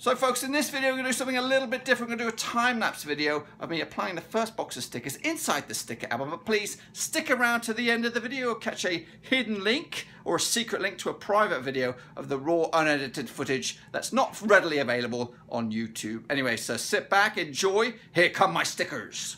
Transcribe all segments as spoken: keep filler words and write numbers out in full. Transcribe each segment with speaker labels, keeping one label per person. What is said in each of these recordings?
Speaker 1: So folks, in this video we're going to do something a little bit different. We're going to do a time-lapse video of me applying the first box of stickers inside the sticker album. But please stick around to the end of the video. You'll catch a hidden link or a secret link to a private video of the raw unedited footage that's not readily available on YouTube. Anyway, so sit back, enjoy. Here come my stickers.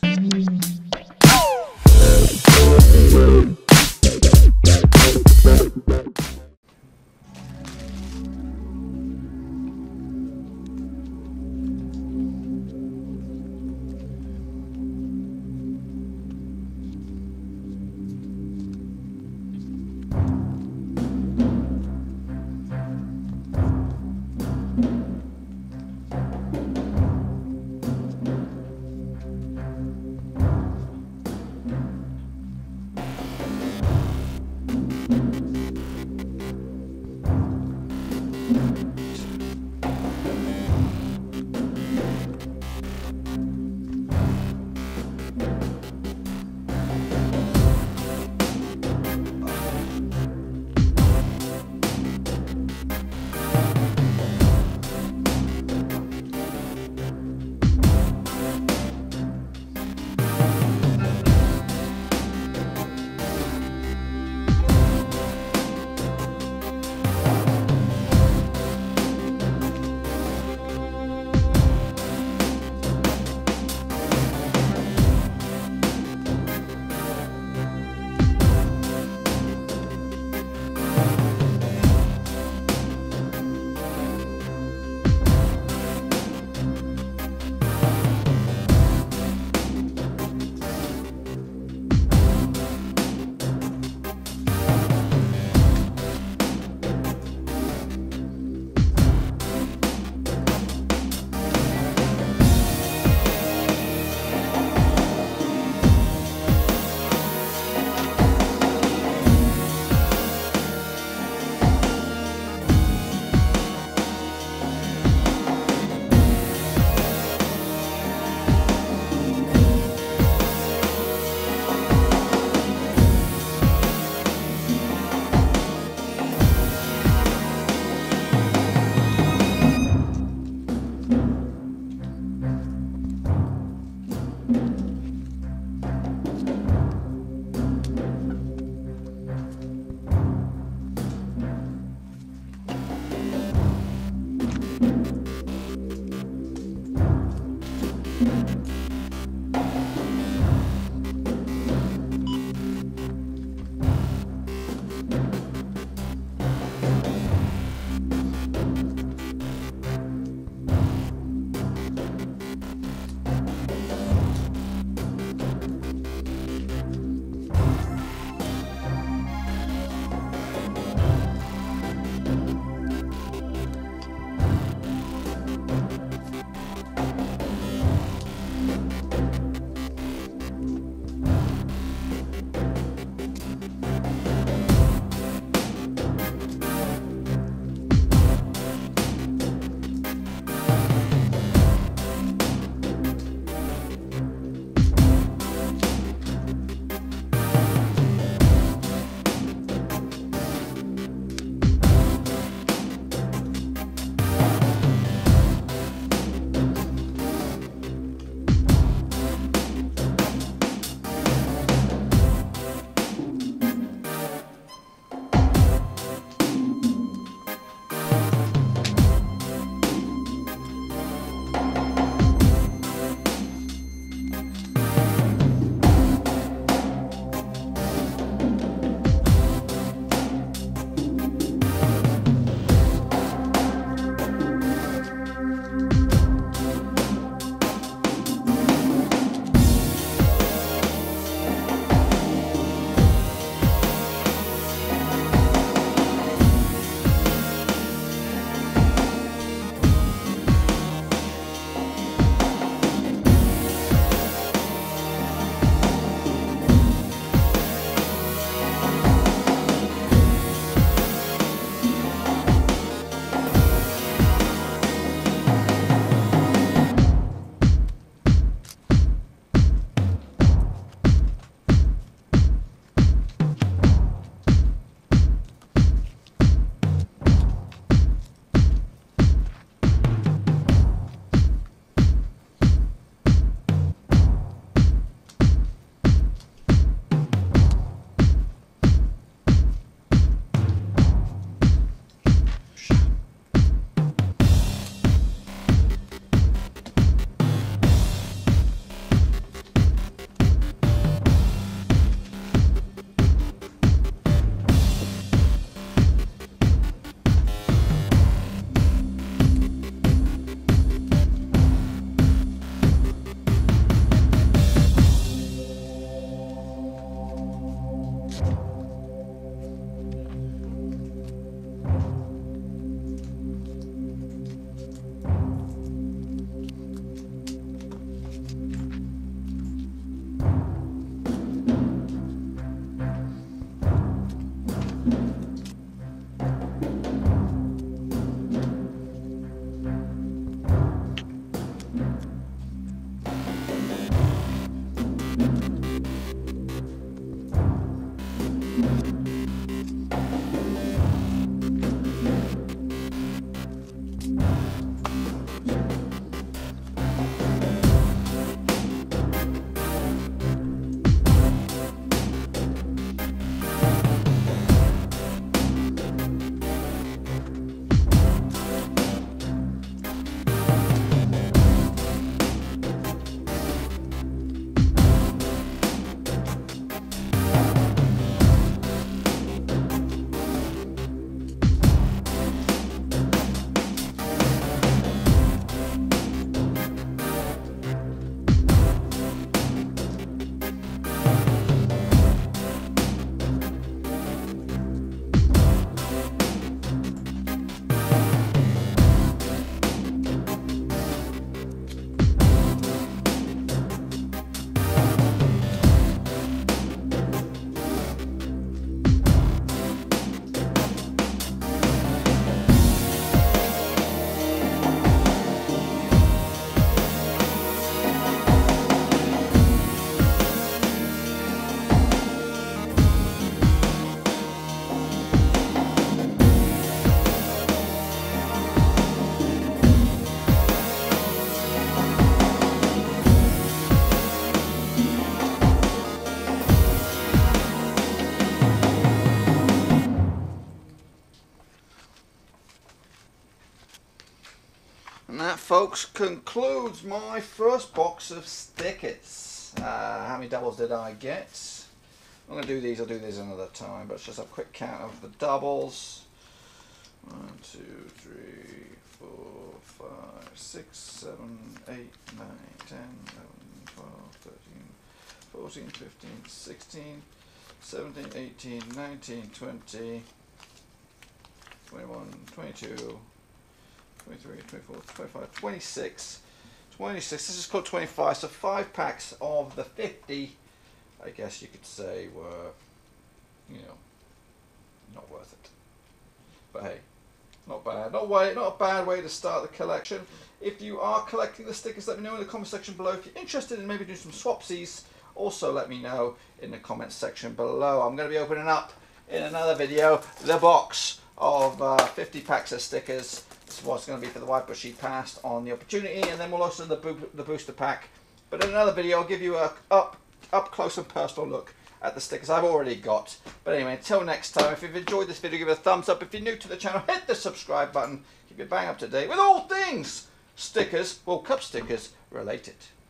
Speaker 1: And that, folks, concludes my first box of stickers. Uh, how many doubles did I get? I'm going to do these, I'll do these another time, but let's just have a quick count of the doubles. one, two, three, four, five, six, seven, eight, nine, ten, eleven, twelve, thirteen, fourteen, fifteen, sixteen, seventeen, eighteen, nineteen, twenty, twenty-one, twenty-two, twenty-three, twenty-four, twenty-five, twenty-six, twenty-six, this is called twenty-five, so five packs of the fifty, I guess you could say, were, you know, not worth it. But hey, not bad, not, way, not a bad way to start the collection. If you are collecting the stickers, let me know in the comment section below. If you're interested in maybe doing some swapsies, also let me know in the comments section below. I'm going to be opening up in another video the box of uh, fifty packs of stickers. This is what's going to be for the White Bushy Past on the opportunity, and then we'll also do the, bo the booster pack. But in another video, I'll give you a up, up close and personal look at the stickers I've already got. But anyway, until next time, if you've enjoyed this video, give it a thumbs up. If you're new to the channel, hit the subscribe button. Keep it bang up to date with all things stickers, World Cup stickers related.